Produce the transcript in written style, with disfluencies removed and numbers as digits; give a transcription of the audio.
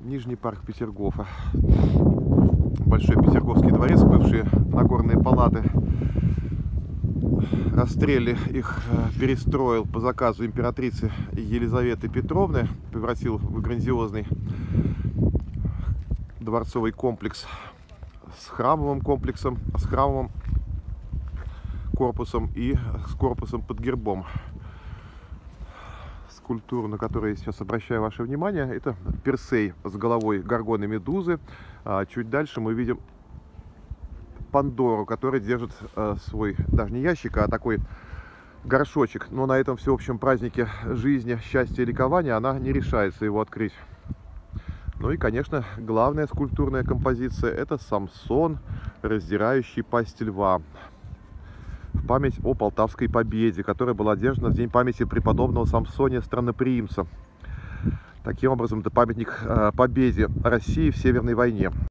Нижний парк Петергофа. Большой Петерговский дворец, бывшие Нагорные палаты. Растрелли их перестроил по заказу императрицы Елизаветы Петровны, превратил в грандиозный дворцовый комплекс с храмовым комплексом, с храмовым корпусом и с корпусом под гербом. Скульптура, на которую я сейчас обращаю ваше внимание, это Персей с головой горгоны Медузы. Чуть дальше мы видим Пандору, которая держит свой, даже не ящик, а такой горшочек. Но на этом всеобщем празднике жизни, счастья и ликования она не решается его открыть. Ну и, конечно, главная скульптурная композиция — это Самсон, раздирающий пасть льва. В память о Полтавской победе, которая была одержана в день памяти преподобного Самсония Странноприимца. Таким образом, это памятник победе России в Северной войне.